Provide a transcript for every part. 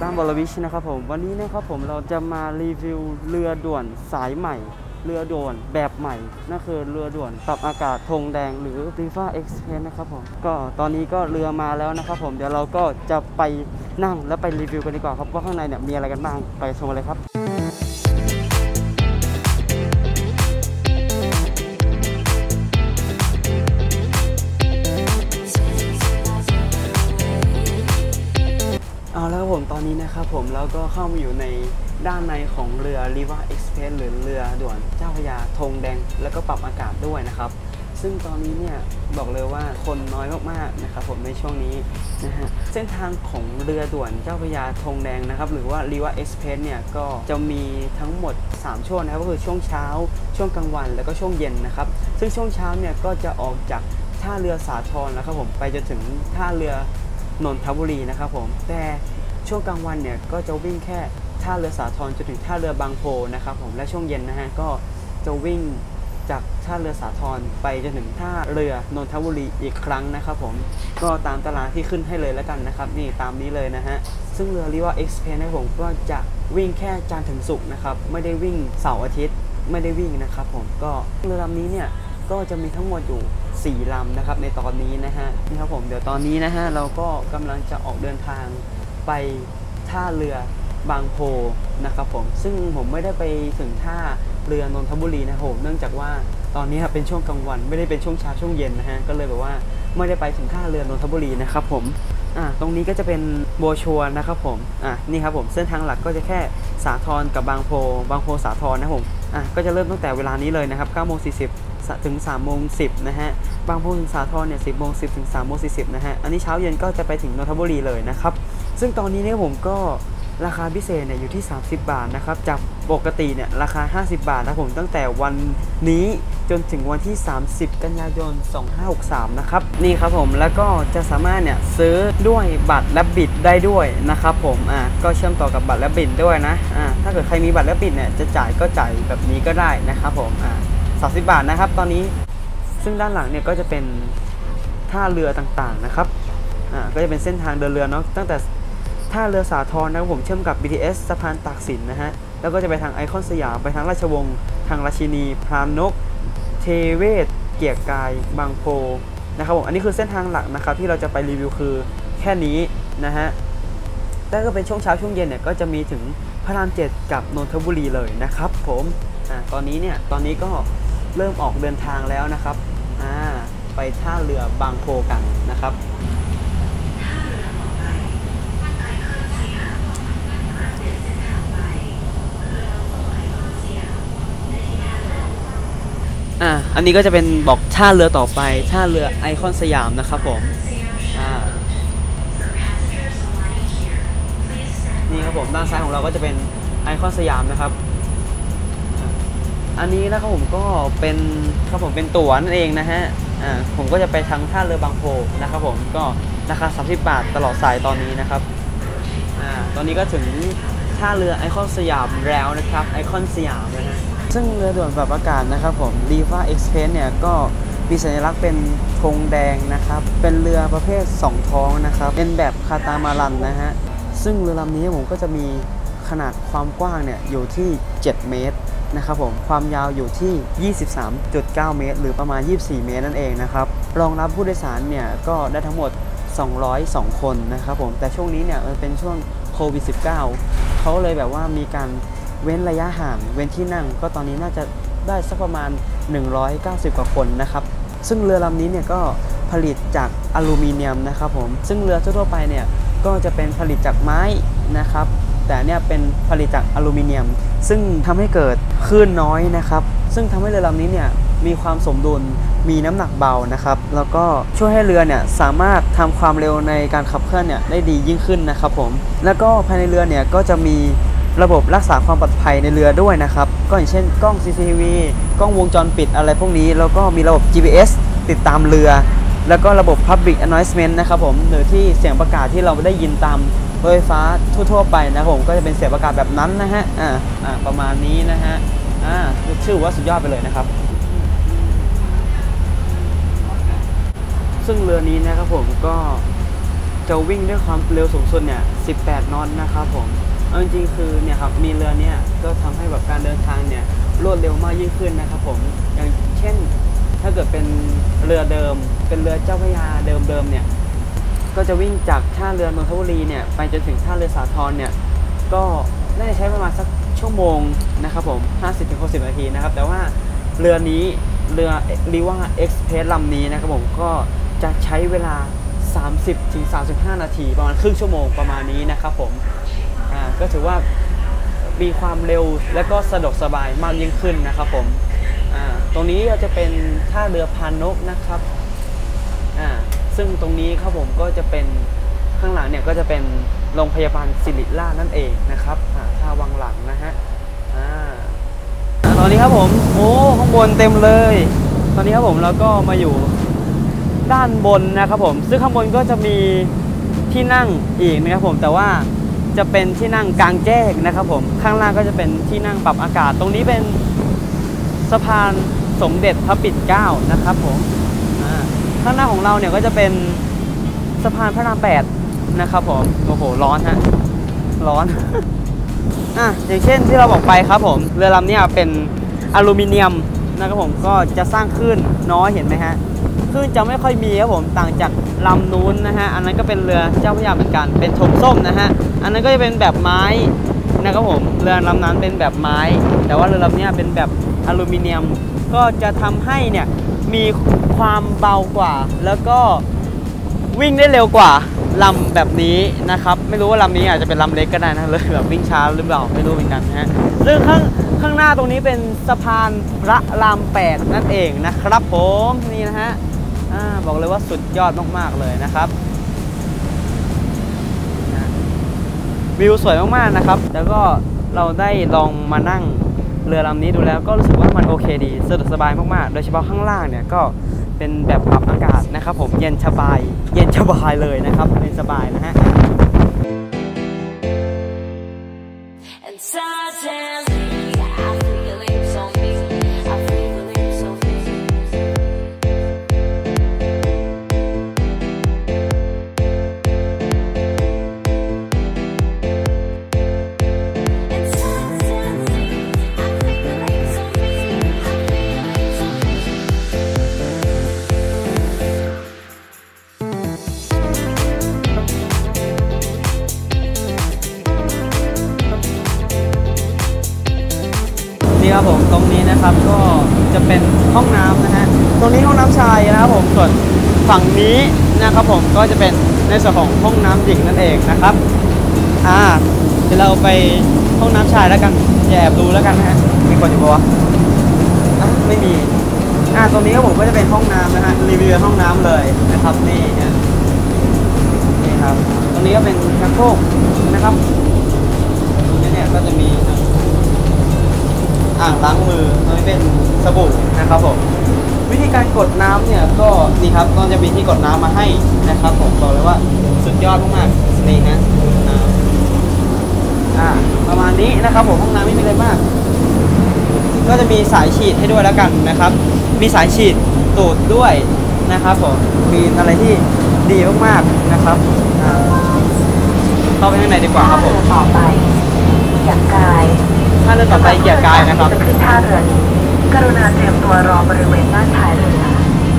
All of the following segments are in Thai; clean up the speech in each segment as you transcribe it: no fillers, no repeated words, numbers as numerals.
ามวรวิชนะครับผมวันนี้นะครับผมเราจะมารีวิวเรือด่วนสายใหม่เรือด่วนแบบใหม่นั่นคือเรือด่วนปรับอากาศธงแดงหรือ Riva Express นะครับผมก็ตอนนี้ก็เรือมาแล้วนะครับผมเดี๋ยวเราก็จะไปนั่งแล้วไปรีวิวกันดีกว่าครับว่าข้างในเนี่ยมีอะไรกันบ้างไปชมเลยครับเอาแล้วครับผมตอนนี้นะครับผมเราก็เข้ามาอยู่ในด้านในของเรือ Riva Express หรือเรือด่วนเจ้าพระยาธงแดงแล้วก็ปรับอากาศด้วยนะครับซึ่งตอนนี้เนี่ยบอกเลยว่าคนน้อยมากๆนะครับผมในช่วงนี้นะฮะเส้นทางของเรือด่วนเจ้าพระยาธงแดงนะครับหรือว่า Riva Express เนี่ยก็จะมีทั้งหมด3ช่วงนะครับก็คือช่วงเช้าช่วงกลางวันแล้วก็ช่วงเย็นนะครับซึ่งช่วงเช้าเนี่ยก็จะออกจากท่าเรือสาทรนะครับผมไปจนถึงท่าเรือนนทบุรีนะครับผมแต่ช่วงกลางวันเนี่ยก็จะวิ่งแค่ท่าเรือสาทรจนถึงท่าเรือบางโพนะครับผมและช่วงเย็นนะฮะก็จะวิ่งจากท่าเรือสาทรไปจนถึงท่าเรือนนทบุรีอีกครั้งนะครับผมก็ตามตารางที่ขึ้นให้เลยแล้วกันนะครับนี่ตามนี้เลยนะฮะซึ่งเรือ Riva Express นะผมก็จะวิ่งแค่จันทร์ถึงศุกร์นะครับไม่ได้วิ่งเสาร์อาทิตย์ไม่ได้วิ่งนะครับผมก็เรือลำนี้เนี่ยก็จะมีทั้งหมดอยู่4ลำนะครับในตอนนี้นะฮะนี่ครับผมเดี๋ยวตอนนี้นะฮะเราก็กำลังจะออกเดินทางไปท่าเรือบางโพนะครับผมซึ่งผมไม่ได้ไปถึงท่าเรือนนทบุรีนะผมเนื่องจากว่าตอนนี้เป็นช่วงกลางวันไม่ได้เป็นช่วงเช้าช่วงเย็นนะฮะก็เลยแบบว่าไม่ได้ไปถึงท่าเรือนนทบุรีนะครับผมตรงนี้ก็จะเป็นโบชัวนะครับผมนี่ครับผมเส้นทางหลักก็จะแค่สาทรกับบางโพสาทรนะผมก็จะเริ่มตั้งแต่เวลานี้เลยนะครับ9:40ถึง3:10นะฮะบางโพถึงสาทรเนี่ย10:10ถึง3:40นะฮะอันนี้เช้าเย็นก็จะไปถึงนนทบุรีเลยนะครับซึ่งตอนนี้เนี่ยผมก็ราคาพิเศษเนี่ยอยู่ที่30 บาทนะครับจากปกติเนี่ยราคา50 บาทนะผมตั้งแต่วันนี้จนถึงวันที่30 กันยายน 2563นะครับนี่ครับผมแล้วก็จะสามารถเนี่ยซื้อด้วยบัตรและบิตได้ด้วยนะครับผมก็เชื่อมต่อกับบัตรและบิตด้วยนะถ้าเกิดใครมีบัตรและบิตเนี่ยจะจ่ายก็จ่ายแบบนี้ก็ได้นะครับผม30 บาทนะครับตอนนี้ซึ่งด้านหลังเนี่ยก็จะเป็นท่าเรือต่างๆนะครับก็จะเป็นเส้นทางเดินเรือเนาะตั้งแต่ท่าเรือสาทรนะครับผมเชื่อมกับ BTS สะพานตากสินนะฮะแล้วก็จะไปทางไอคอนสยามไปทางราชวงศ์ทางราชินีพรามนกเทเวศเกียรติกายบางโพนะครับผมอันนี้คือเส้นทางหลักนะครับที่เราจะไปรีวิวคือแค่นี้นะฮะแต่ก็เป็นช่วงเช้าช่วงเย็นเนี่ยก็จะมีถึงพระราม 7กับนนทบุรีเลยนะครับผมตอนนี้ก็เริ่มออกเดินทางแล้วนะครับไปท่าเรือบางโพกันนะครับอันนี้ก็จะเป็นบอกท่าเรือต่อไปท่าเรือไอคอนสยามนะครับผมนี่ครับผมด้านซ้ายของเราก็จะเป็นไอคอนสยามนะครับอันนี้นะครับผมก็เป็นครับผมเป็นตั๋วนั่นเองนะฮะผมก็จะไปทางท่าเรือบางโพนะครับผมก็ราคา30 บาทตลอดสายตอนนี้นะครับตอนนี้ก็ถึงท่าเรือไอคอนสยามแล้วนะครับไอคอนสยามนะฮะซึ่งเรือด่วนปรับอากาศนะครับผม Riva Express เนี่ยก็มีสัญลักษณ์เป็นธงแดงนะครับเป็นเรือประเภท2 ท้องนะครับเป็นแบบคาตามารันนะฮะซึ่งเรือลำนี้ผมก็จะมีขนาดความกว้างเนี่ยอยู่ที่7 เมตรนะครับผมความยาวอยู่ที่ 23.9 เมตรหรือประมาณ24 เมตรนั่นเองนะครับรองรับผู้โดยสารเนี่ยก็ได้ทั้งหมด202 คนนะครับผมแต่ช่วงนี้เนี่ยเป็นช่วงโควิด -19 เขาเลยแบบว่ามีการเว้นระยะห่างเว้นที่นั่งก็ตอนนี้น่าจะได้สักประมาณ190 กว่าคนนะครับซึ่งเรือลำนี้เนี่ยก็ผลิตจากอลูมิเนียมนะครับผมซึ่งเรือทั่วไปเนี่ยก็จะเป็นผลิตจากไม้นะครับแต่เนี่ยเป็นผลิตจากอลูมิเนียมซึ่งทำให้เกิดคลื่นน้อยนะครับซึ่งทำให้เรือลำนี้เนี่ยมีความสมดุลมีน้ำหนักเบานะครับแล้วก็ช่วยให้เรือเนี่ยสามารถทำความเร็วในการขับเคลื่อนเนี่ยได้ดียิ่งขึ้นนะครับผมแล้วก็ภายในเรือเนี่ยก็จะมีระบบรักษาความปลอดภัยในเรือด้วยนะครับก็อย่างเช่นกล้อง CCTV กล้องวงจรปิดอะไรพวกนี้แล้วก็มีระบบ GPS ติดตามเรือแล้วก็ระบบ Public Announcement นะครับผมหรือที่เสียงประกาศที่เราได้ยินตามรถไฟฟ้าทั่วๆไปนะครับผมก็จะเป็นเสียงประกาศแบบนั้นนะฮะประมาณนี้นะฮะชื่อว่าสุดยอดไปเลยนะครับซึ่งเรือนี้นะครับผมก็จะวิ่งด้วยความเร็วสูงสุดเนี่ย18 นอตนะครับผมเอาจริงๆคือเนี่ยครับมีเรือเนี่ยก็ทำให้แบบการเดินทางเนี่ยรวดเร็วมากยิ่งขึ้นนะครับผมอย่างเช่นถ้าเกิดเป็นเรือเดิมเป็นเรือเจ้าพระยาเดิมเนี่ยก็จะวิ่งจากท่าเรือนนทบุรีเนี่ยไปจนถึงท่าเรือสาทรเนี่ยก็น่าจะใช้ประมาณสักชั่วโมงนะครับผม 50-60 นาทีนะครับแต่ว่าเรือนี้เรือ Riva Express ลำนี้นะครับผมก็จะใช้เวลา 30-35 นาทีประมาณครึ่งชั่วโมงประมาณนี้นะครับผมก็ถือว่ามีความเร็วและก็สะดวกสบายมากยิ่งขึ้นนะครับผมตรงนี้จะเป็นท่าเรือพานกนะครับซึ่งตรงนี้ครับผมก็จะเป็นข้างหลังเนี่ยก็จะเป็นโรงพยาบาลศิริราชนั่นเองนะครับท่าวังหลังนะฮะตอนนี้ครับผมโอ้ข้างบนเต็มเลยตอนนี้ครับผมเราก็มาอยู่ด้านบนนะครับผมซึ่งข้างบนก็จะมีที่นั่งอีกนะครับผมแต่ว่าจะเป็นที่นั่งกลางแจ้งนะครับผมข้างล่างก็จะเป็นที่นั่งปรับอากาศตรงนี้เป็นสะพานสมเด็จพระปิ่นเกล้านะครับผมข้างหน้าของเราเนี่ยก็จะเป็นสะพานพระราม8นะครับผมโอ้โหร้อนฮะร้อน อย่างเช่นที่เราบอกไปครับผมเรือลำนี้เป็นอลูมิเนียมนะครับผมก็จะสร้างคลื่นน้อยเห็นไหมฮะคลื่นจะไม่ค่อยมีครับผมต่างจากลำนู้นนะฮะอันนั้นก็เป็นเรือเจ้าพระยาเหมือนกันเป็นธงส้มนะฮะอันนั้นก็จะเป็นแบบไม้นะครับผมเรือลำนั้นเป็นแบบไม้แต่ว่าเรือลำนี้เป็นแบบอลูมิเนียมก็จะทำให้เนี่ยมีความเบากว่าแล้วก็วิ่งได้เร็วกว่าลำแบบนี้นะครับไม่รู้ว่าลำนี้อาจจะเป็นลำเล็กก็ได้นะเลยแบบวิ่งช้าหรือเปล่าไม่รู้เหมือนกันนะฮะซึ่งข้างหน้าตรงนี้เป็นสะพานพระราม8นั่นเองนะครับผมนี่นะฮะบอกเลยว่าสุดยอดมากๆเลยนะครับวิวสวยมากๆนะครับแล้วก็เราได้ลองมานั่งเรือลำนี้ดูแล้วก็รู้สึกว่ามันโอเคดีสะดวกสบายมากๆโดยเฉพาะข้างล่างเนี่ยก็เป็นแบบปรับอากาศนะครับผมเย็นสบายเลยนะครับเย็นสบายนะฮะครับผมตรงนี้นะครับก็จะเป็นห้องน้ำนะฮะตรงนี้ห้องน้ำชายนะครับผมส่วนฝั่งนี้นะครับผมก็จะเป็นในส่วนของห้องน้ำหญิงนั่นเองนะครับเดี๋ยวเราไปห้องน้ำชายแล้วกันอย่าแอบดูแล้วกันนะฮะมีคนอยู่ปะวะไม่มีตรงนี้ครับผมก็จะเป็นห้องน้ำนะฮะรีวิวห้องน้ำเลยนะครับนี่ครับตรงนี้ก็เป็นชักโครกนะครับตรงนี้เนี่ยก็จะมีอ่างล้างมือตรงนี้เป็นสบู่นะครับผมวิธีการกดน้ำเนี่ยก็นี่ครับก็จะมีที่กดน้ำมาให้นะครับผมบอกเลยว่าสุดยอดมากๆนี่ฮะประมาณนี้นะครับผมห้องน้ำไม่มีอะไรมากก็จะมีสายฉีดให้ด้วยแล้วกันนะครับมีสายฉีดตูดด้วยนะครับผมมีอะไรที่ดีมากๆนะครับเข้าไปข้างในดีกว่าครับผมต่อไปเกียรติกายท่าเรือต่อไปเกียรติกายนะครับขึ้นท่าเรือนี้กรุณาเตรียมตัวรอบริเวณด้านท้ายเรือ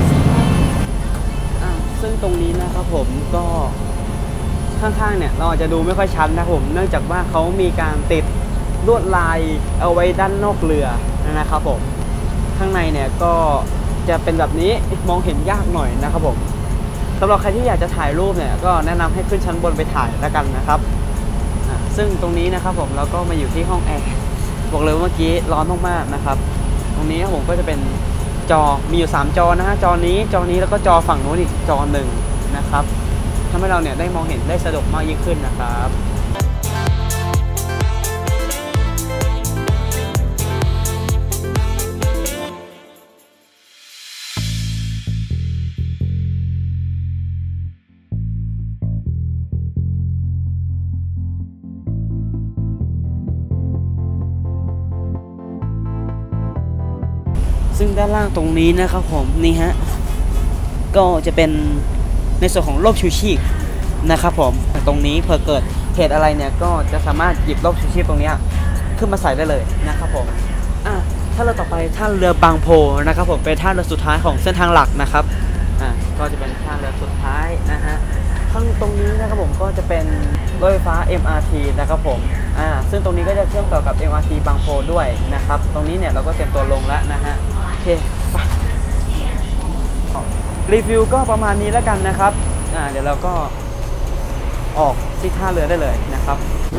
ซึ่งตรงนี้นะครับผมก็ข้างๆเนี่ยเราอาจจะดูไม่ค่อยชัดนะครับผมเนื่องจากว่าเขามีการติดลวดลายเอาไว้ด้านนอกเรือนะครับผมข้างในเนี่ยก็จะเป็นแบบนี้มองเห็นยากหน่อยนะครับผมสำหรับใครที่อยากจะถ่ายรูปเนี่ยก็แนะนำให้ขึ้นชั้นบนไปถ่ายแล้วกันนะครับซึ่งตรงนี้นะครับผมเราก็มาอยู่ที่ห้องแอร์บอกเลยว่าเมื่อกี้ร้อนมากๆนะครับตรงนี้ผมก็จะเป็นจอมีอยู่3จอนะฮะจอนี้แล้วก็จอฝั่งโน้นอีกจอหนึ่งนะครับทำให้เราเนี่ยได้มองเห็นได้สะดวกมากยิ่งขึ้นนะครับ ซึ่งด้านล่างตรงนี้นะครับผมนี่ฮะก็จะเป็นในส่วนของร่มชูชีพนะครับผมตรงนี้เผื่อเกิดเหตุอะไรเนี่ยก็จะสามารถหยิบร่มชูชีพตรงนี้ขึ้นมาใส่ได้เลยนะครับผมถ้าเราต่อไปท่าเรือบางโพนะครับผมเป็นท่าเรือสุดท้ายของเส้นทางหลักนะครับก็จะเป็นท่าเรือสุดท้ายนะฮะข้างตรงนี้นะครับผมก็จะเป็นรถไฟฟ้า MRT นะครับผมซึ่งตรงนี้ก็จะเชื่อมต่อกับ MRT บางโพด้วยนะครับตรงนี้เนี่ยเราก็เตรียมตัวลงแล้วนะฮะโอเครีวิวก็ประมาณนี้แล้วกันนะครับเดี๋ยวเราก็ออกที่ท่าเรือได้เลยนะครับ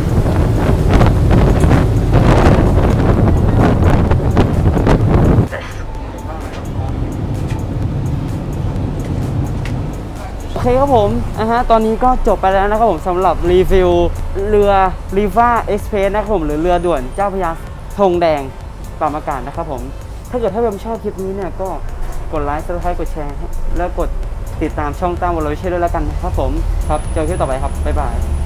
โอเคครับผมตอนนี้ก็จบไปแล้วนะครับผมสำหรับรีวิวเรือ Riva Express นะครับผมหรือเรือด่วนเจ้าพระยาธงแดงปรับอากาศนะครับผมถ้าเกิดท่านผู้ชมชอบคลิปนี้เนี่ยก็กดไลค์ Subscribe กดแชร์แล้วกดติดตามช่องตั้งวอลลุ่มด้วยแล้วกันนะครับผมครับเจอกันคลิปต่อไปครับบ๊ายบาย